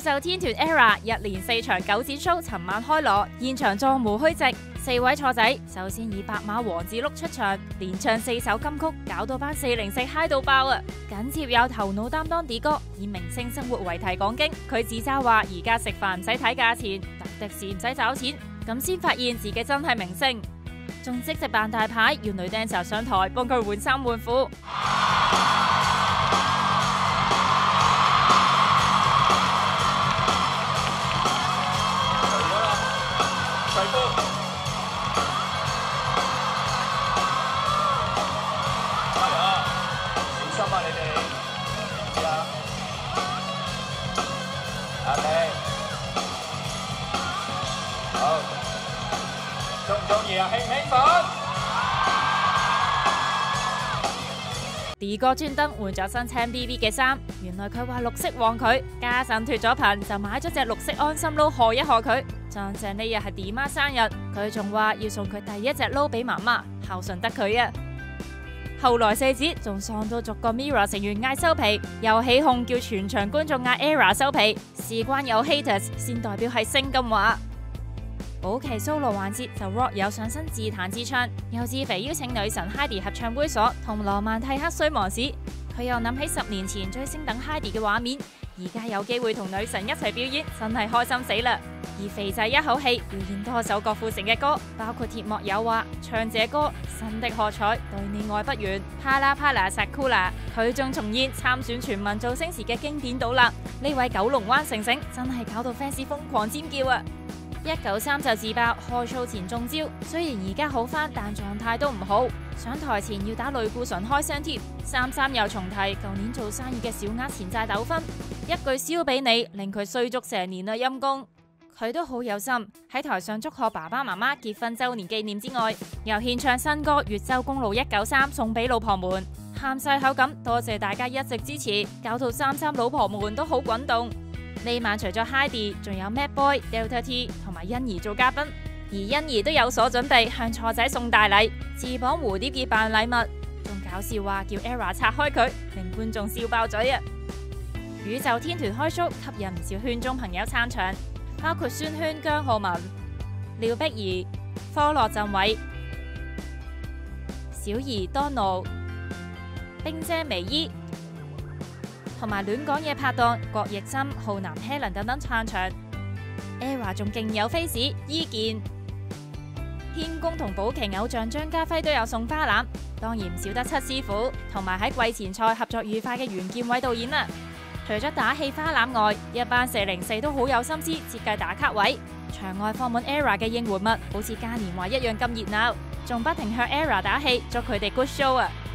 宙天團 ERA 一連4場9展 show， 尋晚開鑼，現場座無虛席，4位錯仔首先以白馬王子碌出場，連唱4首金曲，搞到班404嗨到爆啊！緊接有頭腦擔當 D 哥以明星生活為題講經，佢自嘲話而家食飯唔使睇價錢，搭的士唔使找錢，咁先發現自己真係明星，仲即席扮大牌，要女 dancer 上台幫佢換衫換褲。 好，中唔中意啊？興唔興奮 ？D 哥專登換咗身青 BB 嘅衫，原來佢話綠色旺佢，家陣脫咗貧就買咗隻綠色安心撈賀一賀佢。撞正呢日係 D 媽生日，佢仲話要送佢第一隻撈俾媽媽，孝順得佢啊！後來4子仲喪到逐個 Mirror 成員嗌收皮，又起哄叫全場觀眾嗌 ERA 收皮，事關有 haters 先代表係星咁話。保期 solo 環節就 Rock 有上身自彈自唱，又自肥邀請女神 Heidi 合唱猥瑣同羅曼蒂克衰忙時，佢又諗起10年前追星等 Heidi 嘅畫面，而家有機會同女神一齊表演，真係開心死啦！而肥仔一口氣表演多首郭富城嘅歌，包括鐵幕有話、唱這歌、新的喝彩、對你愛不完、啪啦啪啦薩庫拉，佢仲重現參選全民造星時嘅經典倒立。呢位九龍灣城城真係搞到 fans 瘋狂尖叫啊！193就自爆開 show前中招，雖然而家好返，但狀態都唔好。上台前要打類固醇開聲貼。33又重提舊年做生意嘅小額錢債糾紛，一句燒俾你，令佢衰足成年啦陰公。佢都好有心，喺台上祝賀爸爸媽媽結婚週年紀念之外，又獻唱新歌《越州公路193》送俾老婆們，喊晒口咁多謝大家一直支持，搞到33老婆們都好滾動。呢晚除咗 Heidi， 仲有 Mad Boy、Delta T 同埋欣宜做嘉賓，而欣宜都有所準備向錯仔送大禮，自綁蝴蝶結扮禮物，仲搞笑話叫 ERA 拆開佢，令觀眾笑爆嘴啊！宇宙天團開 show，吸引唔少圈中朋友撐場，包括孫軒、姜浩文、廖碧兒、科樂鎮偉、小儀 Donald、冰姐微依，同埋亂講嘢拍檔郭奕森、浩南 Helen 等等撐場。ERA 仲勁有 face 伊健、天宮同保期偶像張家輝都有送花籃，當然唔少得七師傅同埋喺季前賽合作愉快嘅袁劍偉導演啦。除咗打氣花籃外，一班404都好有心思設計打卡位，場外放滿 ERA 嘅應援物，好似嘉年華一樣咁熱鬧，仲不停向 ERA 打氣，祝佢哋 good show 啊！